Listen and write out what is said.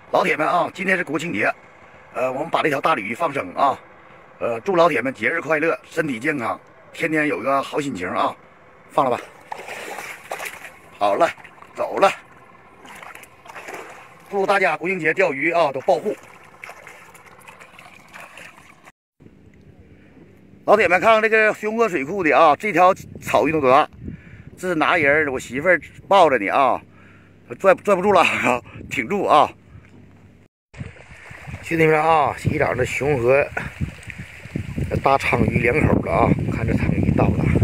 老铁们啊，今天是国庆节，我们把这条大鲤鱼放生啊，祝老铁们节日快乐，身体健康，天天有个好心情啊！放了吧，好了，走了，祝大家国庆节钓鱼啊都暴富！老铁们，看看这个熊哥水库的啊，这条草鱼多大？这是拿人，我媳妇儿抱着你啊，拽不住了，挺住啊！兄弟们啊，一长这熊和大鲳鱼两口了啊！看这鲳鱼大不大？